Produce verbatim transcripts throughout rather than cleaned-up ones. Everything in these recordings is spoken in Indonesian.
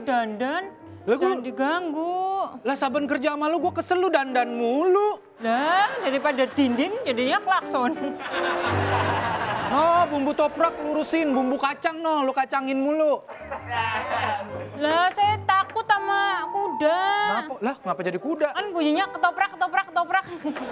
dandan. Lah, Jangan gua... diganggu. Lah saben kerja sama lu gue kesel lu dandan mulu. Lah daripada dinding jadinya klakson. Oh bumbu toprak lurusin, bumbu kacang no lu kacangin mulu. Lah saya takut sama kuda. Kenapa? Lah kenapa jadi kuda? Kan bunyinya ketoprak, ketoprak, ketoprak.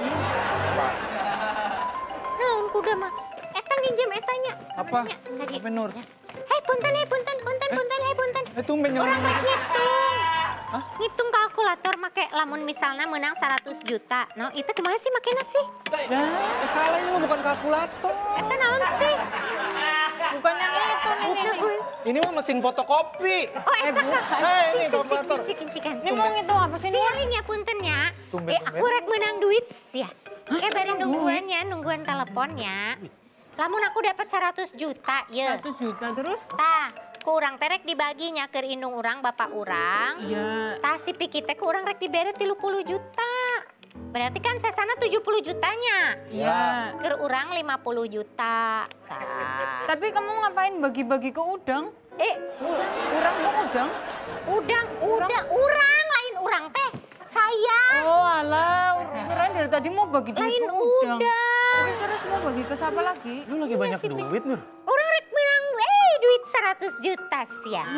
Nah kuda mah. Eta nginjem etanya. Apa? Tadi. Apa Nur? Hei punten, hei punten, punten, Eh? punten, hei punten. Itu menyeleng. Orang rek ngitung. Hah? Ngitung kalkulator make lamun misalnya menang seratus juta. No, itu kemana sih makanya sih? Lah, salah ini mah bukan kalkulator. Eta naon sih? Bukan yang itu nih. Naon? Ini mah mesin fotokopi. Oh, eta kak. Eh, ini Cik, cik, kalkulator. cik, cik, cikan. Ini mau ngitung apa sih? Tinggalin ya punten ya. Tumben, Eh, tumben. aku rek menang duit ya. Eh, bari nungguannya, nungguan teleponnya. Lamun aku dapat seratus juta, ya. Satu juta terus? Tah, ku urang terek dibaginya ke indung urang bapak urang. Iya. Tah si Piki teh ku urang rek dibere tilu puluh juta. Berarti kan sesana tujuh puluh jutanya. Iya. Ke urang lima puluh juta. Tah. Tapi kamu ngapain bagi-bagi ke udang? Eh, U- Urang mau udang? udang, udang, urang lain urang teh. Saya. Oh alah, kirain dari tadi mau bagi duit Lain ke udang. udang. Terus terus mau bagi ke siapa lagi? Lu lagi banyak sih, Pi. duit Nur. Urang rek menang eh duit seratus juta sih ya.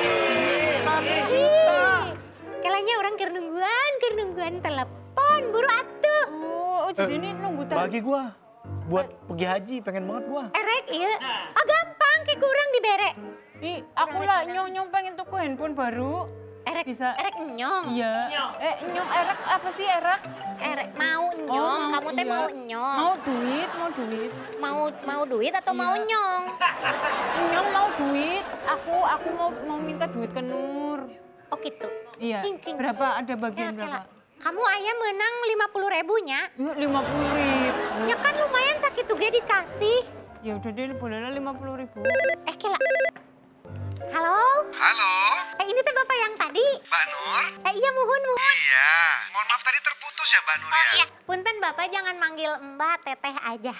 Ih, kalanya orang keur nungguan, keur nungguan telepon, buru atuh. Oh, oh jadi ini nunggu tadi. Bagi gua. Buat pergi haji pengen banget gua. Erek iya. Ah gampang kayak kurang dibere. Ih, aku lah nyong-nyong pengen tuku handphone baru. Erek Bisa. erek nyong. Iya. Eh, nyong erak apa sih erak? Erek mau nyong, mau, kamu teh iya. mau nyong. Mau duit, mau duit. Mau mau duit atau Iya. mau nyong? Nyong mau duit. Aku aku mau mau minta duit ke Nur. Oh gitu. Iya. Cing, cing, Berapa cing. ada bagian Ya, berapa? kela. Kamu ayah menang lima puluh ribunya. Yuk lima puluh ribu. Ya kan lumayan sakit juga dikasih. Ya udah deh bolehlah lima puluh ribu. Eh Kela. Halo? Halo, Eh ini teh bapak yang tadi. Mbak Nur? Eh iya muhun muhun. Iya, mohon maaf tadi terputus ya Mbak Nur Oh ya? iya, punten bapak jangan manggil mbak, teteh aja.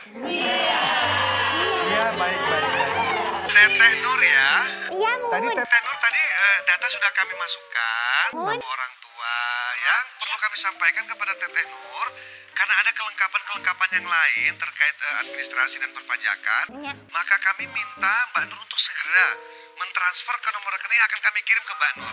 Iya, baik, baik, baik. Teteh Nur ya? Iya Tadi muhun. Teteh Nur tadi eh, data sudah kami masukkan Mohon. ke orang tua yang perlu kami sampaikan kepada Teteh Nur karena ada kelengkapan-kelengkapan yang lain terkait eh, administrasi dan perpajakan, Ya. maka kami minta Mbak Nur untuk segera mentransfer ke nomor rekening yang akan kami kirim ke Mbak Nur.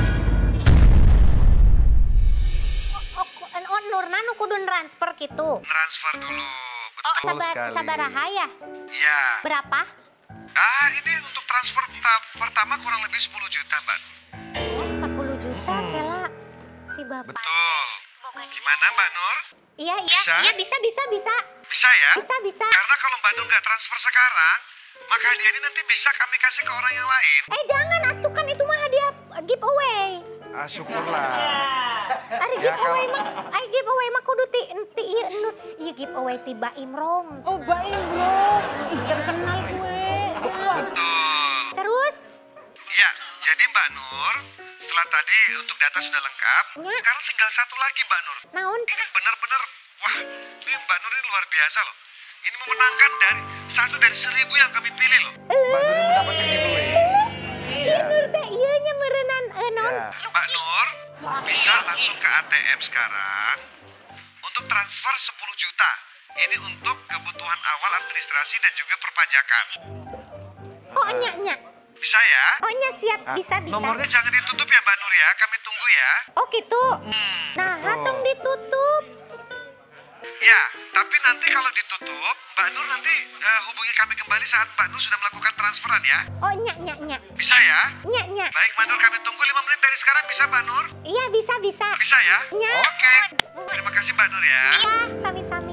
Oh, oh, oh Nurna nu kudu transfer gitu. Transfer dulu, Oh betul sabar, sekali. sabaraha ya? Iya. Berapa? Ah, ini untuk transfer ta- pertama kurang lebih sepuluh juta, Mbak. Oh sepuluh juta Kela. Si bapak. Betul. Boga dia. Gimana, Mbak Nur? Iya iya, Bisa? iya bisa bisa bisa. Bisa ya? Bisa bisa. Karena kalau Mbak Nur nggak transfer sekarang, maka hadiah ini nanti bisa kami kasih ke orang yang lain. Eh jangan atuh kan itu mah hadiah giveaway. Ah, syukurlah. Ada Ya, giveaway kalau- mah, ay giveaway mah kudu ti ti ieu Nur. Iya giveaway tiba Imrong. Oh, Mbak Imrong. Ih, terkenal gue. Siapa? Betul. Terus? Ya, jadi Mbak Nur, setelah tadi untuk data sudah lengkap, Ya. sekarang tinggal satu lagi Mbak Nur. Naon? Ini benar-benar, wah, ini Mbak Nur ini luar biasa loh. Ini memenangkan dari satu dari seribu yang kami pilih loh. Mbak Nur mendapatkan giveaway. Iya Nur teh ieu nya meureunnan eh non. Ya. Mbak Nur bisa langsung ke A T M sekarang untuk transfer sepuluh juta. Ini untuk kebutuhan awal administrasi dan juga perpajakan. Oh nya nya. Bisa ya? Oh nya siap Nah, bisa bisa. nomornya jangan ditutup ya Mbak Nur ya, kami tunggu ya. Oh gitu. Hmm, Nah, betul. hatong ditutup. Ya, tapi nanti kalau ditutup, Mbak Nur nanti eh, hubungi kami kembali saat Mbak Nur sudah melakukan transferan ya. Oh nya nya nya. Bisa ya? Nya nya. Baik Mbak Nur, kami tunggu lima menit dari sekarang, bisa Mbak Nur? Iya bisa bisa. Bisa ya? Ya. Oke, terima kasih Mbak Nur ya. Iya, sami-sami.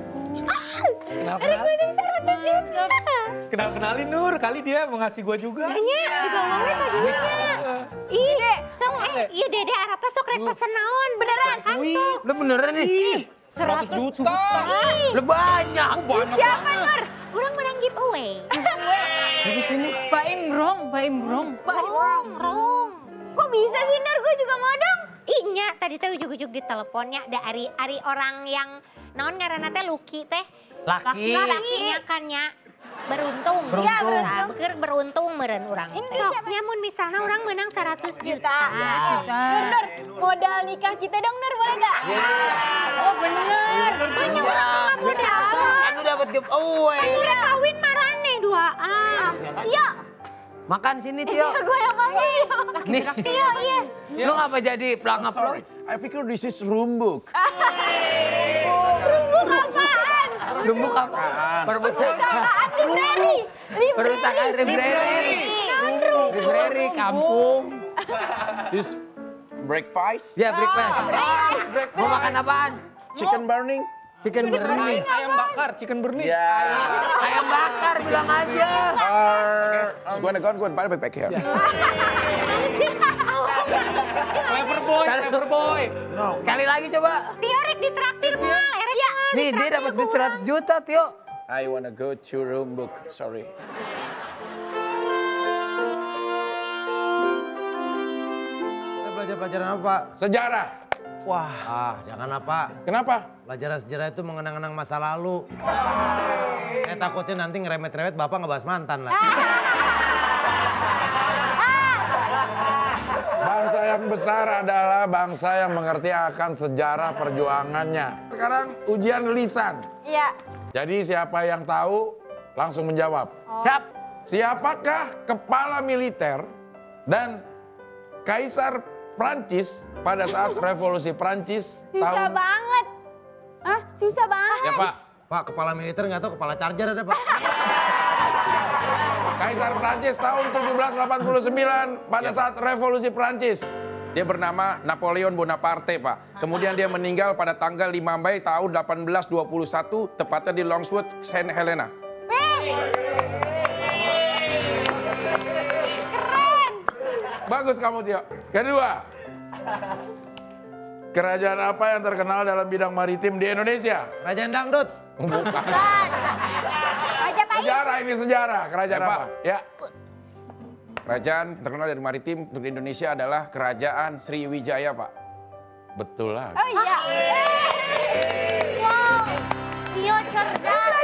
Kenal Ada kenal. gunung seratus juta. Kenal kenalin Nur, kali dia mau ngasih gua juga. Nya, di bawahnya kadunya. Ih, sok eh, iya Dede Arapa sok rek pesen naon, beneran kan sok. Udah beneran nih. seratus juta. Ih, Udah banyak. Banyak siapa Nur? Urang menang giveaway. Duduk sini. Mbak Imrong, Mbak Imrong. Mbak Rong, rong. Kok bisa sih Nur? Gue juga mau dong. Ih, nya tadi teh ujug-ujug di teleponnya ada ari ari orang yang naon ngaranna teh Lucky teh. Laki. Lakinya kan nya. Beruntung. Beruntung. Iya, beruntung. Beker beruntung meren orang. Ini Sok, siapa? nyamun misalnya orang menang seratus juta. Nur, Nur, modal nikah kita dong, Nur, boleh gak? Oh, bener. Banyak orang nggak modal. Anu dapat giveaway. Anu rek kawin marane duaan. Iya. Makan sini Tio. Gue yang manggil. Nih. Tio, iya. Lu ngapa jadi pelangap lu? Sorry, I pikir this is rumbuk. Rumbuk apaan? Lumbuk apa? Perpustakaan. Apaan library? Perpustakaan library. Library kampung. This breakfast, Ya breakfast. Mau makan apaan? chicken burning. Chicken burning. Ayam bakar, chicken burning. Ya. Ayam bakar bilang aja. Uh, gua gua gua balik back here. Clever boy, clever boy. No. Sekali lagi coba. Tio rek ditraktir mal. Erek Nih dia ditraktir dapat duit gua. seratus juta Tio. I wanna go to rumbuk. Sorry. Kita belajar pelajaran apa, Pak? Sejarah. Wah, ah, jangan apa. Kenapa? Pelajaran sejarah itu mengenang-enang masa lalu. Saya takutnya nanti ngeremet-remet Bapak ngebahas mantan lagi. Bangsa yang besar adalah bangsa yang mengerti akan sejarah perjuangannya. Sekarang ujian lisan. Iya. Jadi siapa yang tahu langsung menjawab. Siap. Siapakah kepala militer dan kaisar Prancis pada saat revolusi Prancis Susah tahun... banget. Hah? Susah banget. Ya Pak, Pak, kepala militer nggak tahu, kepala charger ada, Pak. Kaisar Prancis tahun tujuh belas delapan puluh sembilan pada saat revolusi Prancis. Dia bernama Napoleon Bonaparte, Pak. Kemudian dia meninggal pada tanggal lima Mei tahun delapan belas dua puluh satu, tepatnya di Longswood, Saint Helena. Bagus kamu, Tio. Kedua, kerajaan apa yang terkenal dalam bidang maritim di Indonesia? Kerajaan dangdut. Bukan. Majapahit. Sejarah ini sejarah. Kerajaan Ya, Pak. apa? Ya. Kerajaan terkenal dari maritim untuk di Indonesia adalah Kerajaan Sriwijaya, Pak. Betul lah. Oh iya. Wow, Tio cerdas.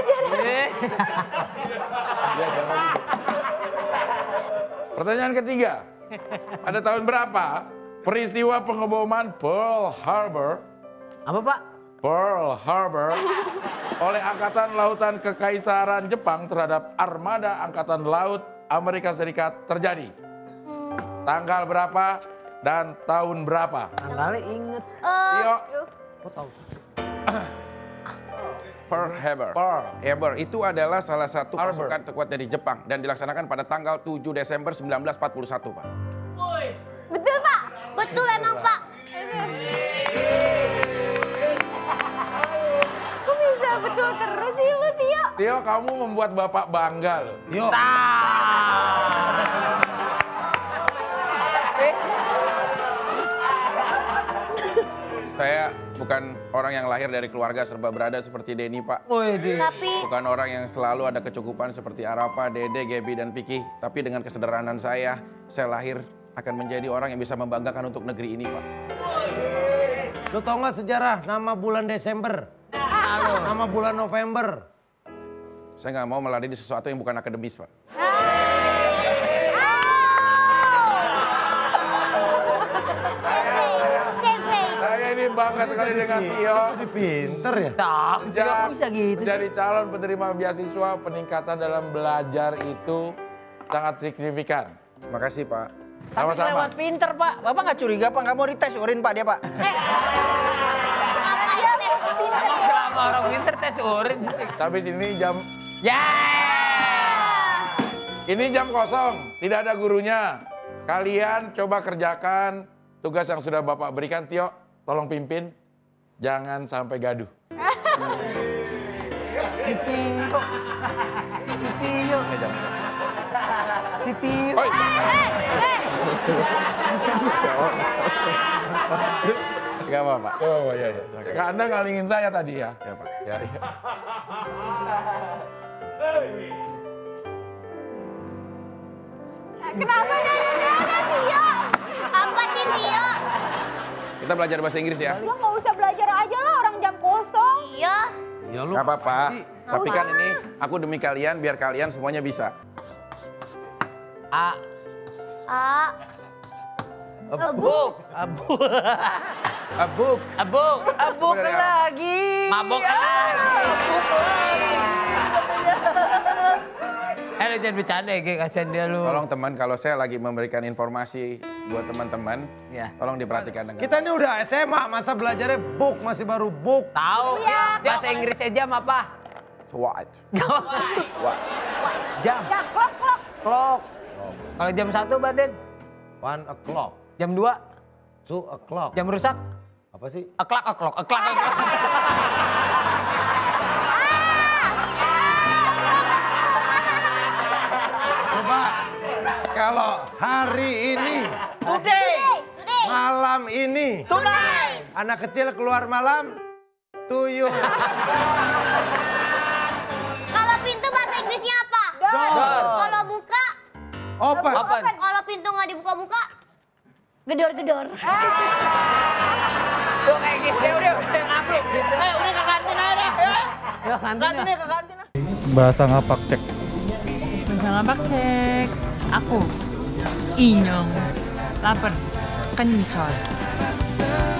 Pertanyaan ketiga. Pada tahun berapa peristiwa pengeboman Pearl Harbor Apa, Pak? Pearl Harbor oleh Angkatan Lautan Kekaisaran Jepang terhadap armada Angkatan Laut Amerika Serikat terjadi? Tanggal berapa dan tahun berapa? Tanggalnya inget. Tio. Kok tahu? Pearl Harbor. Pearl. Harbor itu adalah salah satu Harbor. pasukan terkuat dari Jepang dan dilaksanakan pada tanggal tujuh Desember seribu sembilan ratus empat puluh satu, Pak. Betul, Pak. Betul emang, Pak. Kok bisa betul terus sih lu, Tio? Tio, kamu membuat Bapak bangga loh. Yuk. Saya bukan orang yang lahir dari keluarga serba berada seperti Denny, Pak. Tapi Bukan orang yang selalu ada kecukupan seperti Arapa, Dede, Gebi, dan Piki. Tapi dengan kesederhanaan saya, saya lahir akan menjadi orang yang bisa membanggakan untuk negeri ini, Pak. Lu tau nggak sejarah nama bulan Desember? Halo. Nama bulan November. Saya nggak mau meladeni sesuatu yang bukan akademis, Pak. Saya ini bangga sekali dengan Tio. Jadi pinter ya? Tahu Tio Ja- kok bisa gitu sih? Jadi calon penerima beasiswa peningkatan dalam belajar itu sangat signifikan. Terima kasih, Pak. Tapi Sama-sama. kelewat pinter, Pak. Bapak nggak curiga, Pak? Nggak mau dites urin, Pak, dia, Pak? Emang selama orang pinter tes urin? Tapi sini jam Ya. ini jam kosong, tidak ada gurunya. Kalian coba kerjakan tugas yang sudah Bapak berikan. Tio, tolong pimpin. Jangan sampai gaduh. Si Tio. Si Tio. Si Tio. Oi. Gak apa-apa. Oh iya iya. Anda ngalingin saya tadi ya. Ya, Pak. Ya, iya. Kenapa nanya-nanya, Tio? apa sih Tio? Kita belajar bahasa Inggris ya. Lo nggak usah belajar aja lah, orang jam kosong. Iya. Ya lu Gak apa-apa. sih. Tapi kan ini aku demi kalian, biar kalian semuanya bisa. A. A. Abuk. Abuk. Abuk. Abuk. Abuk Bener ya? lagi. Mabuk lagi. Abuk lagi. Eh, lu jangan bercanda ya, Ge. Kasihan dia lu. Tolong teman, kalau saya lagi memberikan informasi buat teman-teman, Ya. tolong diperhatikan dengan Kita ini udah S M A, masa belajarnya book, masih baru book. Tahu. Bahasa Inggrisnya jam apa? What? What? Jam. Ya, klok, klok. Clock. Kalau jam satu, Baden. One o'clock, Jam dua. two o'clock. Jam rusak. Apa sih? Aklak, aklok, aklak, aklok. Coba kalau hari ini, Today. malam ini, Tonight. anak kecil keluar malam, tuyul. Kalau pintu bahasa Inggrisnya apa? Door. Kalau buka, Open. Open. kalau pintu nggak dibuka-buka, Gedor-gedor. Tuh kayak gitu. Udah, udah, udah ngapain? Eh, udah ke kantin aja dah. Ya, kantin ya, ke kantin. Bahasa ngapak cek. Bahasa ngapak cek. Aku. Inyong. Lapar. Kencot.